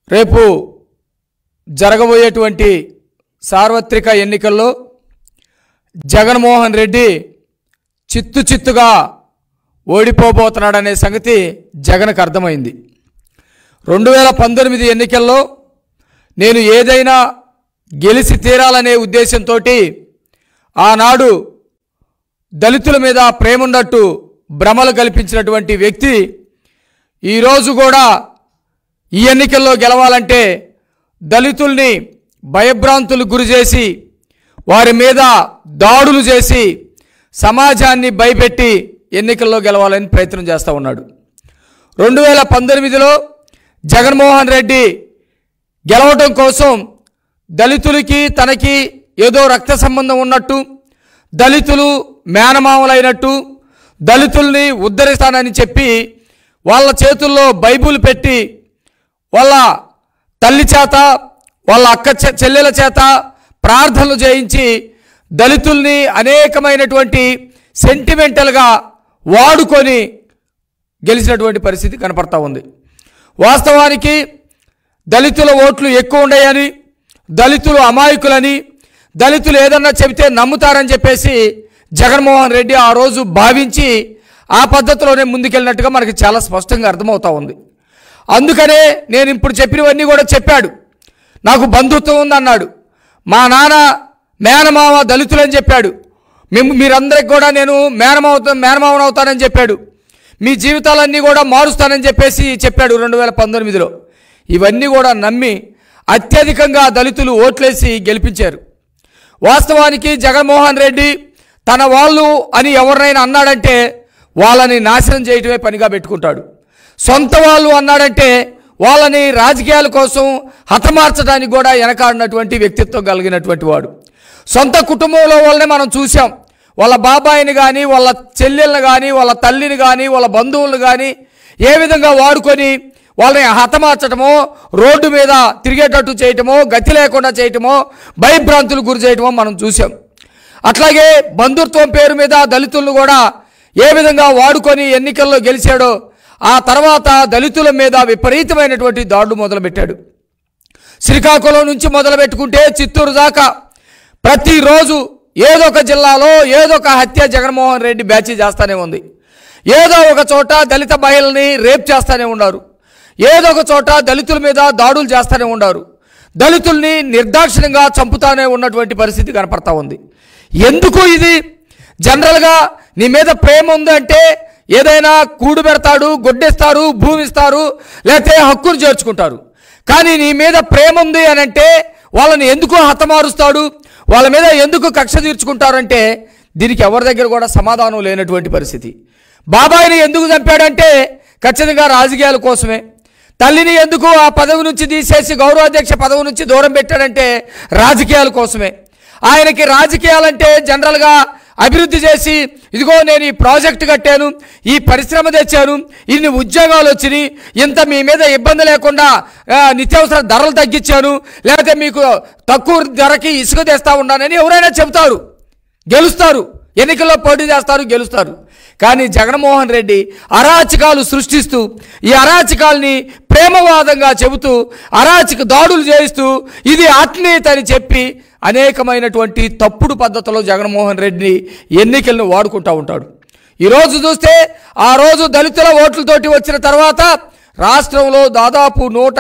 రేపు జరగబోయేటువంటి సార్వత్రిక ఎన్నికల్లో జగన్మోహన్ రెడ్డి చిత్తుగా ఓడిపోబోతున్నాడనే సంగతి జగన్కు అర్థమైంది. 2019 ఎన్నికల్లో నేను ఏదైనా గెలిచి తీరాలనే ఉద్దేశంతో ఆనాడు దళితుల మీద ప్రేమ ఉన్నట్టు భ్రమలు కల్పించినటువంటి వ్యక్తి ఈరోజు కూడా ఈ ఎన్నికల్లో గెలవాలంటే దళితుల్ని భయభ్రాంతులకు గురి చేసి వారి మీద దాడులు చేసి సమాజాన్ని భయపెట్టి ఎన్నికల్లో గెలవాలని ప్రయత్నం చేస్తూ ఉన్నాడు. 2019లో జగన్మోహన్ రెడ్డి గెలవడం కోసం దళితులకి తనకి ఏదో రక్త సంబంధం ఉన్నట్టు, దళితులు మేనమామలైనట్టు, దళితుల్ని ఉద్ధరిస్తానని చెప్పి వాళ్ళ చేతుల్లో బైబుల్ పెట్టి వాళ్ళ తల్లి చేత వాళ్ళ అక్క చెల్లెల చేత ప్రార్థనలు చేయించి దళితుల్ని అనేకమైనటువంటి సెంటిమెంటల్గా వాడుకొని గెలిచినటువంటి పరిస్థితి కనపడతా ఉంది. వాస్తవానికి దళితుల ఓట్లు ఎక్కువ ఉన్నాయని, దళితులు అమాయకులని, దళితులు ఏదన్నా చెబితే నమ్ముతారని చెప్పేసి జగన్మోహన్ రెడ్డి ఆ రోజు భావించి ఆ పద్ధతిలోనే ముందుకెళ్ళినట్టుగా మనకి చాలా స్పష్టంగా అర్థమవుతా ఉంది. అందుకనే నేను ఇప్పుడు చెప్పినవన్నీ కూడా చెప్పాడు. నాకు బంధుత్వం ఉందన్నాడు. మా నాన్న మేనమామ దళితులని చెప్పాడు. మీరందరికి కూడా నేను మేనమామను అవుతానని చెప్పాడు. మీ జీవితాలన్నీ కూడా మారుస్తానని చెప్పేసి చెప్పాడు 2019లో. ఇవన్నీ కూడా నమ్మి అత్యధికంగా దళితులు ఓట్లేసి గెలిపించారు. వాస్తవానికి జగన్మోహన్ రెడ్డి తన వాళ్ళు అని ఎవరినైనా అన్నాడంటే వాళ్ళని నాశనం చేయటమే పనిగా పెట్టుకుంటాడు. సొంత వాళ్ళు అన్నాడంటే వాళ్ళని రాజకీయాల కోసం హతమార్చడానికి కూడా వెనకాడినటువంటి వ్యక్తిత్వం కలిగినటువంటి వాడు. సొంత కుటుంబంలో వాళ్ళని మనం చూసాం. వాళ్ళ బాబాయిని కానీ, వాళ్ళ చెల్లెళ్ళని కానీ, వాళ్ళ తల్లిని కానీ, వాళ్ళ బంధువులను కానీ ఏ విధంగా వాడుకొని వాళ్ళని హతమార్చడమో, రోడ్డు మీద తిరిగేటట్టు చేయటమో, గతి లేకుండా చేయటమో, భయభ్రాంతులకు గురి చేయటమో మనం చూసాం. అట్లాగే బంధుత్వం పేరు మీద దళితులను కూడా ఏ విధంగా వాడుకొని ఎన్నికల్లో గెలిచాడో ఆ తర్వాత దళితుల మీద విపరీతమైనటువంటి దాడులు మొదలుపెట్టాడు. శ్రీకాకుళం నుంచి మొదలుపెట్టుకుంటే చిత్తూరు దాకా ప్రతిరోజు ఏదో ఒక జిల్లాలో ఏదో ఒక హత్య జగన్మోహన్ రెడ్డి బ్యాచ్ చేస్తూనే ఉంది. ఏదో ఒక చోట దళిత మహిళల్ని రేప్ చేస్తూనే ఉన్నారు. ఏదో ఒక చోట దళితుల మీద దాడులు చేస్తూనే ఉన్నారు. దళితుల్ని నిర్దాక్షిణ్యంగా చంపుతానే ఉన్నటువంటి పరిస్థితి కనపడతా ఉంది. ఎందుకు ఇది? జనరల్గా నీ మీద ప్రేమ ఉందంటే ఏదైనా కూడు పెడతాడు, గొడ్డేస్తారు, భూమి ఇస్తారు, లేకపోతే హక్కును చేర్చుకుంటారు. కానీ నీ మీద ప్రేమ ఉంది అని అంటే వాళ్ళని ఎందుకు హతమారుస్తాడు, వాళ్ళ మీద ఎందుకు కక్ష తీర్చుకుంటారంటే దీనికి ఎవరి దగ్గర కూడా సమాధానం లేనటువంటి పరిస్థితి. బాబాయిని ఎందుకు చంపాడంటే ఖచ్చితంగా రాజకీయాల కోసమే. తల్లిని ఎందుకు ఆ పదవి నుంచి తీసేసి గౌరవాధ్యక్ష పదవి నుంచి దూరం పెట్టాడంటే రాజకీయాల కోసమే. ఆయనకి రాజకీయాలంటే జనరల్గా అభివృద్ధి చేసి ఇదిగో నేను ఈ ప్రాజెక్టు కట్టాను, ఈ పరిశ్రమ తెచ్చాను, ఇన్ని ఉద్యోగాలు వచ్చినాయి, ఇంత మీ మీద ఇబ్బంది లేకుండా నిత్యావసర ధరలు తగ్గించాను, లేకపోతే మీకు తక్కువ ధరకి ఇసుక తెస్తా ఉన్నానని ఎవరైనా చెబుతారు, గెలుస్తారు, ఎన్నికల్లో పోటీ చేస్తారు, గెలుస్తారు. కానీ జగన్మోహన్ రెడ్డి అరాచకాలు సృష్టిస్తూ ఈ అరాచకాల్ని ప్రేమవాదంగా చెబుతూ అరాచక దాడులు చేయిస్తూ ఇది అట్నీతి అని చెప్పి అనేకమైనటువంటి తప్పుడు పద్ధతిలో జగన్మోహన్ రెడ్డి ఎన్నికలను వాడుకుంటూ ఉంటాడు. ఈరోజు చూస్తే ఆ రోజు దళితుల ఓట్లతోటి వచ్చిన తర్వాత రాష్ట్రంలో దాదాపు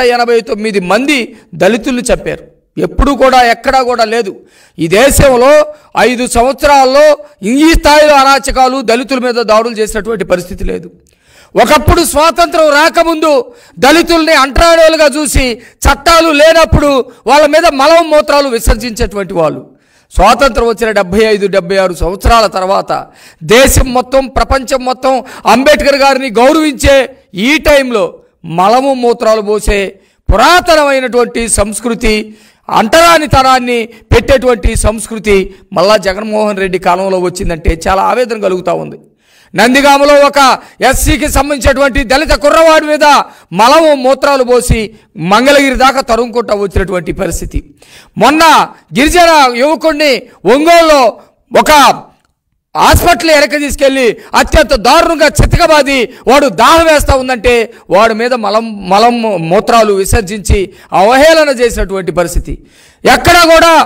189 మంది దళితుల్ని చంపారు. ఎప్పుడు కూడా ఎక్కడా కూడా లేదు. ఈ దేశంలో 5 సంవత్సరాల్లో ఈ స్థాయిలో అరాచకాలు దళితుల మీద దాడులు చేసినటువంటి పరిస్థితి లేదు. ఒకప్పుడు స్వాతంత్రం రాకముందు దళితుల్ని అంటరానిలుగా చూసి చట్టాలు లేనప్పుడు వాళ్ళ మీద మలం మూత్రాలు విసర్జించేటువంటి వాళ్ళు. స్వాతంత్రం వచ్చిన 75-76 సంవత్సరాల తర్వాత దేశం మొత్తం, ప్రపంచం మొత్తం అంబేద్కర్ గారిని గౌరవించే ఈ టైంలో మలము మూత్రాలు పోసే పురాతనమైనటువంటి సంస్కృతి, అంటరానితనాన్ని పెట్టేటువంటి సంస్కృతి మళ్ళా జగన్మోహన్ రెడ్డి కాలంలో వచ్చిందంటే చాలా ఆవేదన కలుగుతూ ఉంది. నందిగామలో ఒక ఎస్సీకి సంబంధించినటువంటి దళిత కుర్రవాడి మీద మలము మూత్రాలు పోసి మంగళగిరి దాకా తరుముకుంటూ వచ్చినటువంటి పరిస్థితి. మొన్న గిరిజన యువకుడిని ఒంగోలులో ఒక హాస్పిటల్ ఎరక తీసుకెళ్ళి అత్యంత దారుణంగా చితకబాది వాడు దాహం వేస్తూ ఉందంటే వాడి మీద మలం మూత్రాలు విసర్జించి అవహేళన చేసినటువంటి పరిస్థితి. ఎక్కడా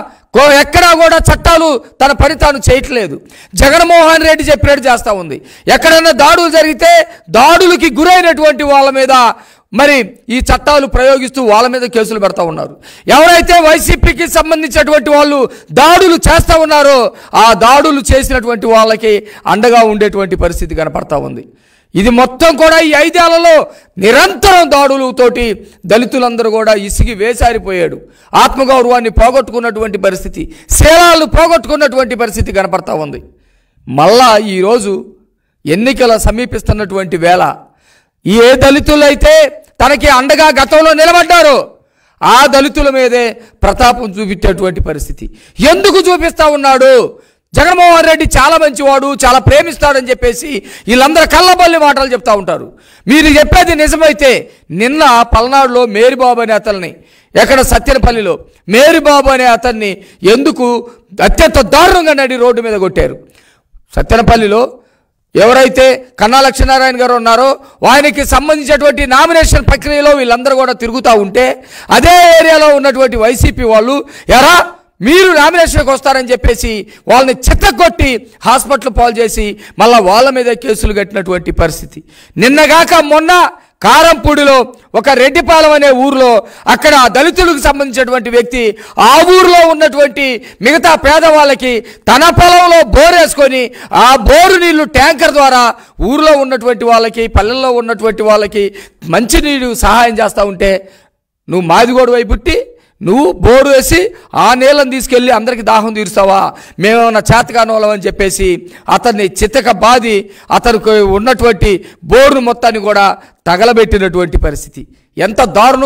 కూడా చట్టాలు తన పని తాను చేయట్లేదు. జగన్మోహన్ రెడ్డి చెప్పినట్టు చేస్తూ ఉంది. ఎక్కడైనా దాడులు జరిగితే దాడులకి గురైనటువంటి వాళ్ళ మీద మరి ఈ చట్టాలు ప్రయోగిస్తూ వాళ్ళ మీద కేసులు పెడతా ఉన్నారు. ఎవరైతే వైసీపీకి సంబంధించినటువంటి వాళ్ళు దాడులు చేస్తూ ఉన్నారో ఆ దాడులు చేసినటువంటి వాళ్ళకి అండగా ఉండేటువంటి పరిస్థితి కనపడతా ఉంది. ఇది మొత్తం కూడా ఈ 5 ఏళ్లలో నిరంతరం దాడులతోటి దళితులందరూ కూడా ఇసిగి వేసారిపోయాడు. ఆత్మగౌరవాన్ని పోగొట్టుకున్నటువంటి పరిస్థితి, శీలాలను పోగొట్టుకున్నటువంటి పరిస్థితి కనపడతా ఉంది. మళ్ళా ఈరోజు ఎన్నికల సమీపిస్తున్నటువంటి వేళ ఏ దళితులైతే తనకి అండగా గతంలో నిలబడ్డారో ఆ దళితుల మీదే ప్రతాపం చూపించేటువంటి పరిస్థితి. ఎందుకు చూపిస్తా ఉన్నాడు? జగన్మోహన్ రెడ్డి చాలా మంచివాడు, చాలా ప్రేమిస్తాడని చెప్పేసి వీళ్ళందరూ కళ్ళబల్లి మాటలు చెప్తా ఉంటారు. మీరు చెప్పేది నిజమైతే నిన్న పల్నాడులో మేరీబాబు అనే అతన్ని, ఎక్కడ సత్యనపల్లిలో మేరీబాబు అనే అతన్ని ఎందుకు అత్యంత దారుణంగా నడి రోడ్డు మీద కొట్టారు? సత్యనపల్లిలో ఎవరైతే కన్నా లక్ష్మీనారాయణ గారు ఉన్నారో ఆయనకి సంబంధించినటువంటి నామినేషన్ ప్రక్రియలో వీళ్ళందరూ కూడా తిరుగుతూ ఉంటే అదే ఏరియాలో ఉన్నటువంటి వైసీపీ వాళ్ళు ఎరా మీరు నామినేషన్కి వస్తారని చెప్పేసి వాళ్ళని చిత్తగొట్టి హాస్పిటల్ పాలు చేసి మళ్ళీ వాళ్ళ మీద కేసులు కట్టినటువంటి పరిస్థితి. నిన్నగాక మొన్న కారంపూడిలో ఒక రెడ్డిపాలెం అనే ఊరిలో అక్కడ దళితులకు సంబంధించినటువంటి వ్యక్తి ఆ ఊరిలో ఉన్నటువంటి మిగతా పేదవాళ్ళకి తన పొలంలో బోర్ వేసుకొని ఆ బోరు నీళ్లు ట్యాంకర్ ద్వారా ఊరిలో ఉన్నటువంటి వాళ్ళకి, పల్లెల్లో ఉన్నటువంటి వాళ్ళకి మంచినీళ్ళు సహాయం చేస్తూ ఉంటే నువ్వు మాదిగోడు వైపు పుట్టి నువ్వు బోరు వేసి ఆ నీళ్ళని తీసుకెళ్ళి అందరికి దాహం తీరుస్తావా? మేమేమన్నా చేతకాని వాళ్ళం అని చెప్పేసి అతన్ని చితక బాది అతనికి ఉన్నటువంటి బోరును మొత్తాన్ని కూడా తగలబెట్టినటువంటి పరిస్థితి. ఎంత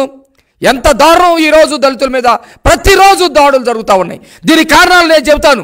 దారుణం! ఈరోజు దళితుల మీద ప్రతిరోజు దాడులు జరుగుతూ ఉన్నాయి. దీనికి కారణాలు నేను చెబుతాను.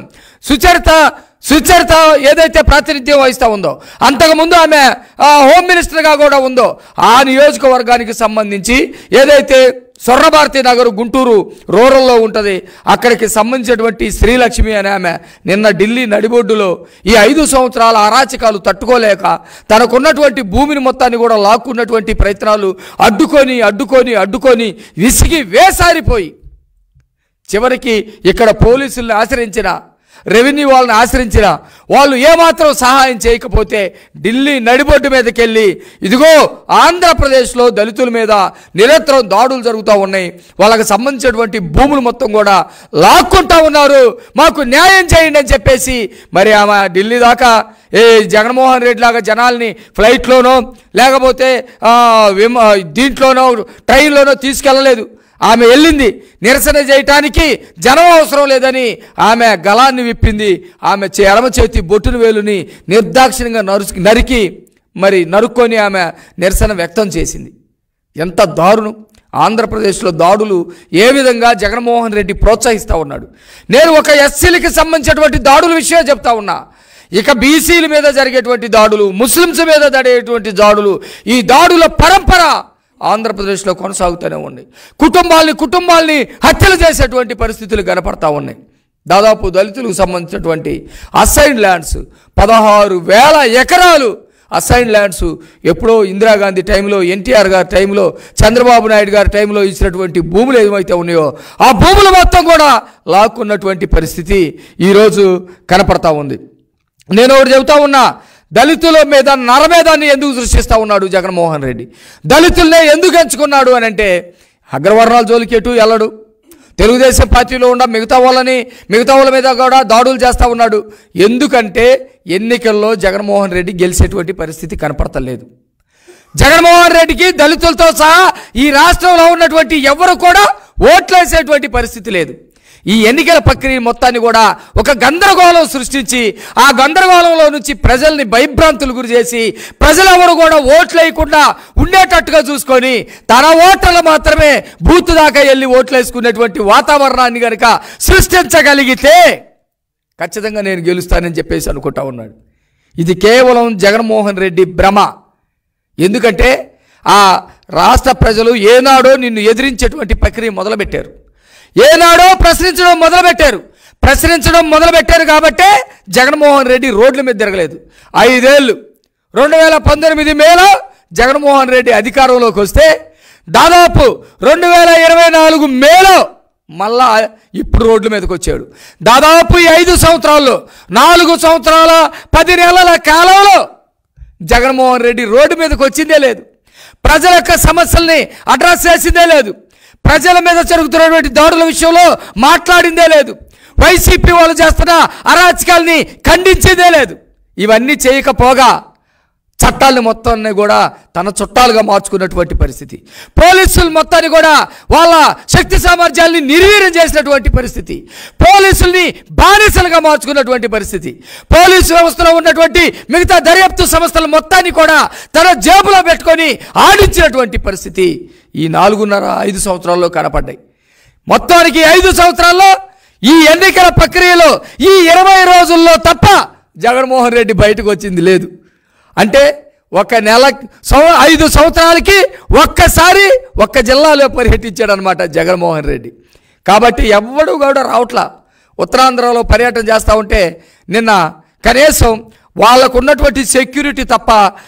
సుచరిత ఏదైతే ప్రాతినిధ్యం వహిస్తూ ఉందో, అంతకుముందు ఆమె హోమ్ మినిస్టర్గా కూడా ఉందో, ఆ నియోజకవర్గానికి సంబంధించి ఏదైతే స్వర్ణభారతి నగర్ గుంటూరు రూరల్లో ఉంటుంది, అక్కడికి సంబంధించినటువంటి శ్రీలక్ష్మి అనే ఆమె నిన్న ఢిల్లీ నడిబొడ్డులో ఈ 5 సంవత్సరాల అరాచకాలు తట్టుకోలేక తనకున్నటువంటి భూమిని మొత్తాన్ని కూడా లాక్కున్నటువంటి ప్రయత్నాలు అడ్డుకొని విసిగి వేసారిపోయి చివరికి ఇక్కడ పోలీసుల్ని ఆశ్రయించిన, రెవెన్యూ వాళ్ళని ఆశ్రయించిన వాళ్ళు ఏమాత్రం సహాయం చేయకపోతే ఢిల్లీ నడిబొడ్డు మీదకి వెళ్ళి ఇదిగో ఆంధ్రప్రదేశ్లో దళితుల మీద నిరంతరం దాడులు జరుగుతూ ఉన్నాయి, వాళ్ళకి సంబంధించినటువంటి భూములు మొత్తం కూడా లాక్కుంటా ఉన్నారు, మాకు న్యాయం చేయండి అని చెప్పేసి మరి ఆమె ఢిల్లీ దాకా జగన్మోహన్ రెడ్డి లాగా జనాల్ని ఫ్లైట్లోనో లేకపోతే దీంట్లోనో ట్రైన్లోనో తీసుకెళ్ళలేదు. ఆమె వెళ్ళింది నిరసన చేయటానికి, జనం అవసరం లేదని ఆమె గళాన్ని విప్పింది. ఆమె ఎడమ చేతి బొట్టును వేలుని నిర్దాక్షిణ్యంగా నరుక్కొని ఆమె నిరసన వ్యక్తం చేసింది. ఎంత దారుణం! ఆంధ్రప్రదేశ్లో దాడులు ఏ విధంగా జగన్మోహన్ రెడ్డి ప్రోత్సహిస్తూ ఉన్నాడు. నేను ఒక ఎస్సీలకి సంబంధించినటువంటి దాడుల విషయం చెప్తా ఉన్నా. ఇక బీసీల మీద జరిగేటువంటి దాడులు, ముస్లిమ్స్ మీద జరిగేటువంటి దాడులు, ఈ దాడుల పరంపర ఆంధ్రప్రదేశ్లో కొనసాగుతూనే ఉన్నాయి. కుటుంబాల్ని హత్యలు చేసేటువంటి పరిస్థితులు కనపడతా ఉన్నాయి. దాదాపు దళితులకు సంబంధించినటువంటి అసైన్డ్ ల్యాండ్స్ 16,000 ఎకరాలు అసైన్డ్ ల్యాండ్స్ ఎప్పుడో ఇందిరాగాంధీ టైంలో, ఎన్టీఆర్ గారి టైంలో, చంద్రబాబు నాయుడు గారి టైంలో ఇచ్చినటువంటి భూములు ఏమైతే ఉన్నాయో ఆ భూములు మొత్తం కూడా లాక్కున్నటువంటి పరిస్థితి ఈరోజు కనపడతా ఉంది. నేను ఒకటి చెబుతా ఉన్నా, దళితుల మీద నరమేధాన్ని ఎందుకు సృష్టిస్తూ ఉన్నాడు జగన్మోహన్ రెడ్డి? దళితులనే ఎందుకు ఎంచుకున్నాడు అని అంటే అగ్రవర్ణాల జోలికి ఎటు వెళ్ళడు. తెలుగుదేశం పార్టీలో ఉన్న మిగతా వాళ్ళ మీద కూడా దాడులు చేస్తూ ఉన్నాడు. ఎందుకంటే ఎన్నికల్లో జగన్మోహన్ రెడ్డి గెలిచేటువంటి పరిస్థితి కనపడతలేదు. జగన్మోహన్ రెడ్డికి దళితులతో సహా ఈ రాష్ట్రంలో ఉన్నటువంటి ఎవరు కూడా ఓట్లేసేటువంటి పరిస్థితి లేదు. ఈ ఎన్నికల ప్రక్రియ మొత్తాన్ని కూడా ఒక గందరగోళం సృష్టించి ఆ గందరగోళంలో నుంచి ప్రజల్ని భయభ్రాంతులు గురి చేసి ప్రజలెవరు కూడా ఓట్లు వేయకుండా ఉండేటట్టుగా చూసుకొని తన ఓటర్లు మాత్రమే బూత్ దాకా వెళ్ళి ఓట్లు వేసుకునేటువంటి వాతావరణాన్ని కనుక సృష్టించగలిగితే ఖచ్చితంగా నేను గెలుస్తానని చెప్పేసి అనుకుంటా ఉన్నాడు. ఇది కేవలం జగన్మోహన్ రెడ్డి భ్రమ. ఎందుకంటే ఆ రాష్ట్ర ప్రజలు ఏనాడో నిన్ను ఎదిరించేటువంటి ప్రక్రియ మొదలుపెట్టారు, ఏనాడో ప్రశ్నించడం మొదలుపెట్టారు. ప్రశ్నించడం మొదలుపెట్టారు కాబట్టే జగన్మోహన్ రెడ్డి రోడ్ల మీద తిరగలేదు. 5 ఏళ్ళు 2019 మేలో జగన్మోహన్ రెడ్డి అధికారంలోకి వస్తే దాదాపు 2024 మేలో మళ్ళా ఇప్పుడు రోడ్ల మీదకి వచ్చాడు. దాదాపు ఈ 5 సంవత్సరాల్లో 4 సంవత్సరాల 10 నెలల కాలంలో జగన్మోహన్ రెడ్డి రోడ్డు మీదకి వచ్చిందే లేదు. ప్రజల యొక్క సమస్యల్ని అడ్రస్ చేసిందే లేదు. ప్రజల మీద జరుగుతున్నటువంటి దాడుల విషయంలో మాట్లాడిందే లేదు. వైసీపీ వాళ్ళు చేస్తున్న అరాచకాల్ని ఖండించేదే లేదు. ఇవన్నీ చేయకపోగా చట్టాలను మొత్తాన్ని కూడా తన చుట్టాలుగా మార్చుకున్నటువంటి పరిస్థితి, పోలీసులు మొత్తాన్ని కూడా వాళ్ళ శక్తి సామర్థ్యాల్ని నిర్వీర్యం చేసినటువంటి పరిస్థితి, పోలీసుల్ని బానిసలుగా మార్చుకున్నటువంటి పరిస్థితి, పోలీసు వ్యవస్థలో ఉన్నటువంటి మిగతా దర్యాప్తు సంస్థల మొత్తాన్ని కూడా తన జేబులో పెట్టుకొని ఆడించినటువంటి పరిస్థితి ఈ 4.5 సంవత్సరాల్లో కనపడ్డాయి. మొత్తానికి 5 సంవత్సరాల్లో ఈ ఎన్నికల ప్రక్రియలో ఈ 20 రోజుల్లో తప్ప జగన్మోహన్ రెడ్డి బయటకు వచ్చింది లేదు. అంటే ఒక నెల 5 సంవత్సరాలకి ఒక్కసారి ఒక్క జిల్లాలో పర్యటించాడు అనమాట జగన్మోహన్ రెడ్డి. కాబట్టి ఎవ్వడు కూడా రావట్లా. ఉత్తరాంధ్రలో పర్యటన చేస్తూ ఉంటే నిన్న కనీసం వాళ్ళకు ఉన్నటువంటి సెక్యూరిటీ తప్ప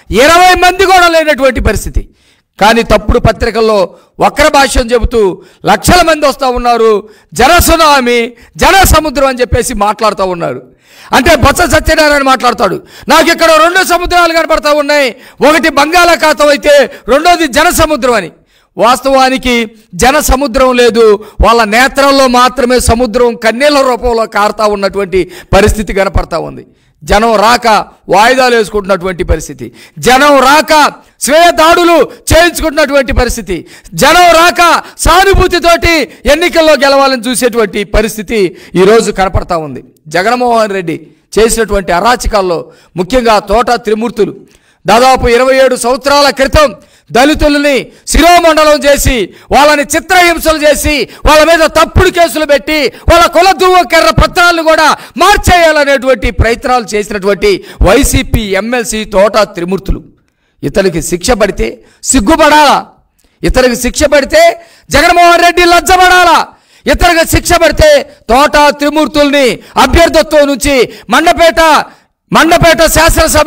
20 మంది కూడా లేనటువంటి పరిస్థితి. కానీ తప్పుడు పత్రికల్లో వక్ర భాష్యం చెబుతూ లక్షల మంది వస్తూ ఉన్నారు, జనసునామీ జన సముద్రం అని చెప్పేసి మాట్లాడుతూ ఉన్నారు. అంటే బొత్స సత్యనారాయణ మాట్లాడతాడు, నాకు ఇక్కడ 2 సముద్రాలు కనపడతా ఉన్నాయి, ఒకటి బంగాళాఖాతం అయితే రెండోది జన సముద్రం అని. వాస్తవానికి జన సముద్రం లేదు, వాళ్ళ నేత్రంలో మాత్రమే సముద్రం కన్నీళ్ళ రూపంలో కారుతా ఉన్నటువంటి పరిస్థితి కనపడతా ఉంది. జనం రాక వాయిదాలు వేసుకుంటున్నటువంటి పరిస్థితి, జనం రాక స్వీయ దాడులు చేయించుకుంటున్నటువంటి పరిస్థితి, జనం రాక సానుభూతితోటి ఎన్నికల్లో గెలవాలని చూసేటువంటి పరిస్థితి ఈరోజు కనపడతా ఉంది. జగన్మోహన్ రెడ్డి చేసినటువంటి అరాచకాల్లో ముఖ్యంగా తోట త్రిమూర్తులు దాదాపు 27 సంవత్సరాల క్రితం దళితులని శిరోమండలం చేసి వాళ్ళని చిత్రహింసలు చేసి వాళ్ళ మీద తప్పుడు కేసులు పెట్టి వాళ్ళ కుల ధృవీకరణ పత్రాలను కూడా మార్చేయాలనేటువంటి ప్రయత్నాలు చేసినటువంటి వైసీపీ ఎమ్మెల్సీ తోట త్రిమూర్తులు. ఇతనికి శిక్ష పడితే సిగ్గుపడాలా, ఇతనికి శిక్ష పడితే జగన్మోహన్ రెడ్డి లజ్జపడాలా, ఇతనికి శిక్ష పడితే తోట త్రిమూర్తుల్ని అభ్యర్థిత్వం నుంచి మండపేట శాసనసభ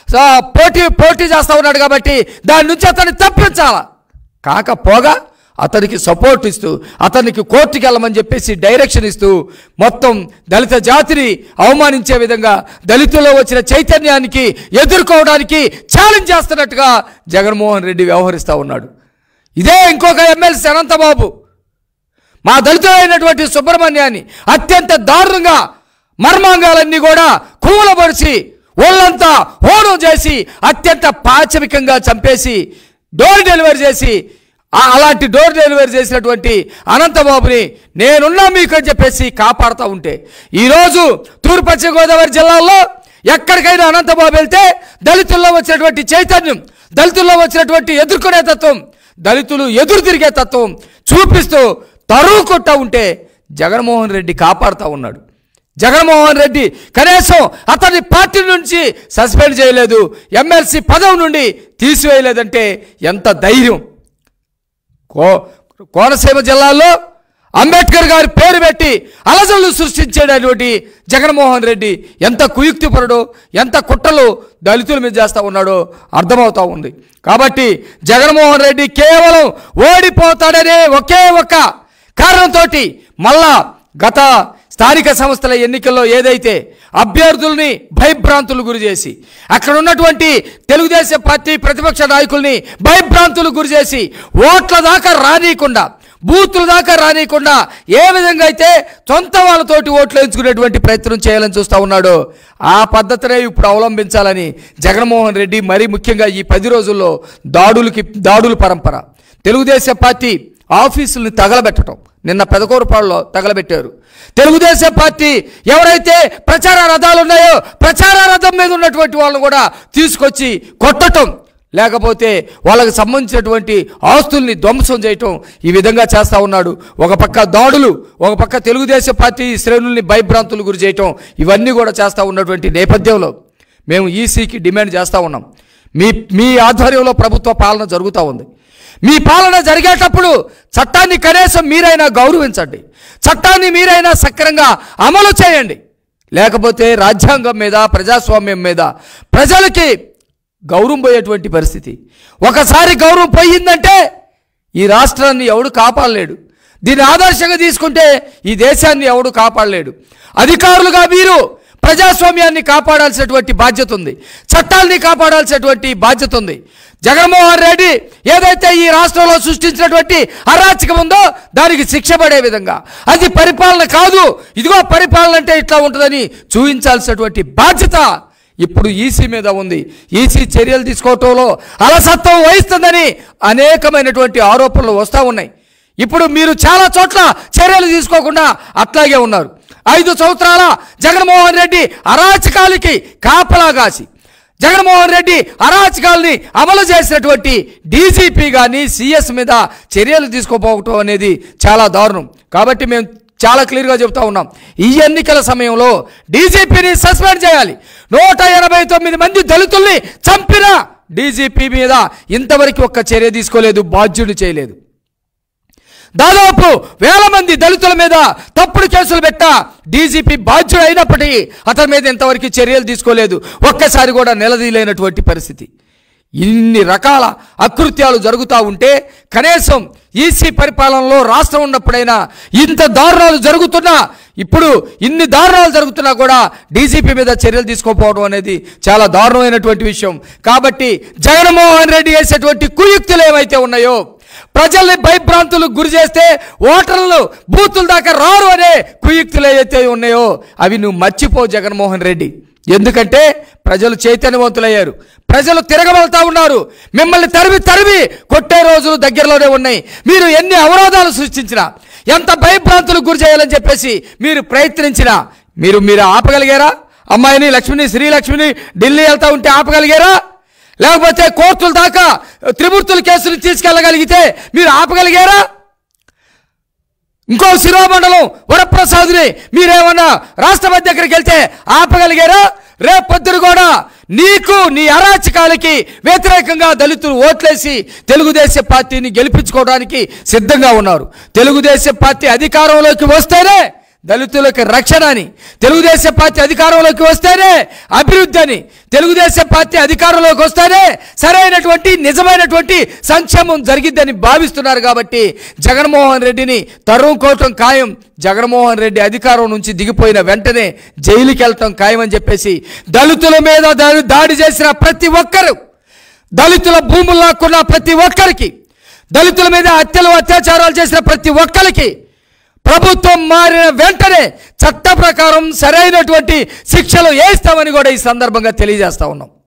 పోటీ చేస్తూ ఉన్నాడు కాబట్టి దాని నుంచి అతన్ని తప్పించాల. కాకపోగా అతనికి సపోర్ట్ ఇస్తూ అతనికి కోర్టుకి వెళ్ళమని చెప్పేసి డైరెక్షన్ ఇస్తూ మొత్తం దళిత జాతిని అవమానించే విధంగా దళితుల్లో వచ్చిన చైతన్యానికి ఎదుర్కోవడానికి ఛాలెంజ్ చేస్తున్నట్టుగా జగన్మోహన్ రెడ్డి వ్యవహరిస్తూ ఉన్నాడు. ఇదే ఇంకొక ఎమ్మెల్సీ అనంతబాబు మా దళితులైనటువంటి సుబ్రహ్మణ్యాన్ని అత్యంత దారుణంగా మర్మాంగాలన్నీ కూడా కూలబడిచి ఒళ్ళంతా హోనం చేసి అత్యంత పాశవికంగా చంపేసి డోర్ డెలివరీ చేసి అలాంటి డోర్ డెలివరీ చేసినటువంటి అనంతబాబుని నేనున్నా మీకు అని చెప్పేసి కాపాడుతూ ఉంటే ఈరోజు తూర్పు పశ్చిమ గోదావరి జిల్లాల్లో ఎక్కడికైనా అనంతబాబు వెళ్తే దళితుల్లో వచ్చినటువంటి చైతన్యం, దళితుల్లో వచ్చినటువంటి ఎదుర్కొనే తత్వం, దళితులు ఎదురు తిరిగే తత్వం చూపిస్తూ తరువు కొట్టా ఉంటే జగన్మోహన్ రెడ్డి కాపాడుతూ ఉన్నాడు. జగన్మోహన్ రెడ్డి కనీసం అతని పార్టీ నుంచి సస్పెండ్ చేయలేదు, ఎమ్మెల్సీ పదవి నుండి తీసివేయలేదంటే ఎంత ధైర్యం. కోనసీమ జిల్లాలో అంబేద్కర్ గారి పేరు పెట్టి అలజడులు సృష్టించేటటువంటి జగన్మోహన్ రెడ్డి ఎంత కుయుక్తిపరుడో, ఎంత కుట్రలు దళితుల మీద చేస్తూ ఉన్నాడో అర్థమవుతూ ఉంది. కాబట్టి జగన్మోహన్ రెడ్డి కేవలం ఓడిపోతాడనే ఒకే ఒక్క కారణంతో మళ్ళా గత స్థానిక సంస్థల ఎన్నికల్లో ఏదైతే అభ్యర్థుల్ని భయభ్రాంతులు గురి చేసి అక్కడ ఉన్నటువంటి తెలుగుదేశం పార్టీ ప్రతిపక్ష నాయకుల్ని భయభ్రాంతులు గురి చేసి ఓట్ల దాకా రానియకుండా, బూత్ల దాకా రానియకుండా ఏ విధంగా అయితే సొంత వాళ్ళతోటి ఓట్లు వేయించుకునేటువంటి ప్రయత్నం చేయాలని చూస్తూ ఉన్నాడో ఆ పద్ధతినే ఇప్పుడు అవలంబించాలని జగన్మోహన్ రెడ్డి మరీ ముఖ్యంగా ఈ 10 రోజుల్లో దాడుల పరంపర, తెలుగుదేశం పార్టీ ఆఫీసుల్ని తగలబెట్టడం, నిన్న పెదకూరుపాడులో తగలబెట్టారు. తెలుగుదేశం పార్టీ ఎవరైతే ప్రచార రథాలు ఉన్నాయో ప్రచార రథం మీద ఉన్నటువంటి వాళ్ళను కూడా తీసుకొచ్చి కొట్టడం, లేకపోతే వాళ్ళకి సంబంధించినటువంటి ఆస్తుల్ని ధ్వంసం చేయటం, ఈ విధంగా చేస్తూ ఉన్నాడు. ఒక పక్క దాడులు, ఒక పక్క తెలుగుదేశం పార్టీ శ్రేణుల్ని భయభ్రాంతులు గురి చేయటం, ఇవన్నీ కూడా చేస్తూ ఉన్నటువంటి నేపథ్యంలో మేము ఈసీకి డిమాండ్ చేస్తూ ఉన్నాం. మీ ఆధ్వర్యంలో ప్రభుత్వ పాలన జరుగుతూ ఉంది. మీ పాలన జరిగేటప్పుడు చట్టాన్ని కనీసం మీరైనా గౌరవించండి, చట్టాన్ని మీరైనా సక్రమంగా అమలు చేయండి. లేకపోతే రాజ్యాంగం మీద, ప్రజాస్వామ్యం మీద ప్రజలకి గౌరవం పోయేటువంటి పరిస్థితి. ఒకసారి గౌరవం పోయిందంటే ఈ రాష్ట్రాన్ని ఎవడు కాపాడలేడు. దీన్ని ఆదర్శంగా తీసుకుంటే ఈ దేశాన్ని ఎవడు కాపాడలేడు. అధికారులుగా మీరు ప్రజాస్వామ్యాన్ని కాపాడాల్సినటువంటి బాధ్యత ఉంది, చట్టాల్ని కాపాడాల్సినటువంటి బాధ్యత ఉంది. జగన్మోహన్ రెడ్డి ఏదైతే ఈ రాష్ట్రంలో సృష్టించినటువంటి అరాచకం ఉందో దానికి శిక్ష పడే విధంగా, అది పరిపాలన కాదు, ఇదిగో పరిపాలన అంటే ఇట్లా ఉంటుందని చూపించాల్సినటువంటి బాధ్యత ఇప్పుడు ఈసీ మీద ఉంది. ఈసీ చర్యలు తీసుకోవటంలో అలసత్వం వహిస్తుందని అనేకమైనటువంటి ఆరోపణలు వస్తూ ఉన్నాయి. ఇప్పుడు మీరు చాలా చోట్ల చర్యలు తీసుకోకుండా అట్లాగే ఉన్నారు. 5 సంవత్సరాల జగన్మోహన్ రెడ్డి అరాచకాలకి కాపలా కాసి, జగన్మోహన్ రెడ్డి అరాచకాలని అమలు చేసినటువంటి డీజీపీ కానీ సిఎస్ మీద చర్యలు తీసుకోపోవటం అనేది చాలా దారుణం. కాబట్టి మేము చాలా క్లియర్గా చెబుతా ఉన్నాం, ఈ ఎన్నికల సమయంలో డీజీపీని సస్పెండ్ చేయాలి. 189 మంది దళితుల్ని చంపిన డీజీపీ మీద ఇంతవరకు ఒక్క చర్య తీసుకోలేదు, బాధ్యుడు చేయలేదు. దాదాపు 1000 మంది దళితుల మీద తప్పుడు కేసులు పెట్టా డీజీపీ బాధ్యుడు అయినప్పటికీ అతని మీద ఇంతవరకు చర్యలు తీసుకోలేదు, ఒక్కసారి కూడా నిలదీయలేనటువంటి పరిస్థితి. ఇన్ని రకాల అకృత్యాలు జరుగుతూ ఉంటే కనీసం ఈసీ పరిపాలనలో రాష్ట్రం ఉన్నప్పుడైనా ఇంత దారుణాలు జరుగుతున్నా, ఇప్పుడు ఇన్ని దారుణాలు జరుగుతున్నా కూడా డీజీపీ మీద చర్యలు తీసుకోకపోవడం అనేది చాలా దారుణమైనటువంటి విషయం. కాబట్టి జగన్మోహన్ రెడ్డి చేసేటువంటి కుయుక్తులు ఏవైతే ఉన్నాయో, ప్రజల్ని భయభ్రాంతులకు గురి చేస్తే ఓటర్లు బూతుల దాకా రారు అనే కుయుక్తులు ఏవైతే ఉన్నాయో అవి నువ్వు మర్చిపో జగన్మోహన్ రెడ్డి. ఎందుకంటే ప్రజలు చైతన్యవంతులయ్యారు, ప్రజలు తిరగబడతా ఉన్నారు. మిమ్మల్ని తరిమి కొట్టే రోజులు దగ్గరలోనే ఉన్నాయి. మీరు ఎన్ని అవరోధాలు సృష్టించినా, ఎంత భయభ్రాంతులకు గురి చేయాలని చెప్పేసి మీరు ప్రయత్నించినా మీరు ఆపగలిగారా? అమ్మాయిని లక్ష్మిని, శ్రీలక్ష్మిని ఢిల్లీ వెళ్తా ఉంటే ఆపగలిగారా? లేకపోతే కోర్టుల దాకా త్రిమూర్తుల కేసులు తీసుకెళ్ళగలిగితే మీరు ఆపగలిగారా? ఇంకో శిరోమండలం వరప్రసాద్ని మీరేమన్నా రాష్ట్రపతి దగ్గరికి వెళ్తే ఆపగలిగారా? రేపొద్దురు కూడా నీకు, నీ అరాచకాలకి వ్యతిరేకంగా దళితులు ఓట్లేసి తెలుగుదేశం పార్టీని గెలిపించుకోవడానికి సిద్ధంగా ఉన్నారు. తెలుగుదేశం పార్టీ అధికారంలోకి వస్తేనే దళితులకు రక్షణ అని, తెలుగుదేశం పార్టీ అధికారంలోకి వస్తేనే అభివృద్ధి అని, తెలుగుదేశం పార్టీ అధికారంలోకి వస్తేనే సరైనటువంటి నిజమైనటువంటి సంక్షేమం జరిగిద్దని భావిస్తున్నారు. కాబట్టి జగన్మోహన్ రెడ్డిని తరుముకోవటం ఖాయం. జగన్మోహన్ రెడ్డి అధికారం నుంచి దిగిపోయిన వెంటనే జైలుకి వెళ్ళటం ఖాయమని చెప్పేసి దళితుల మీద దాడి చేసిన ప్రతి ఒక్కరు, దళితుల భూములు లాక్కున్న ప్రతి ఒక్కరికి, దళితుల మీద అత్యాచారాలు చేసిన ప్రతి ఒక్కరికి ప్రభుత్వం మారిన వెంటనే చట్ట ప్రకారం సరైనటువంటి శిక్షలు వేస్తామని కూడా ఈ సందర్భంగా తెలియజేస్తా ఉన్నాం.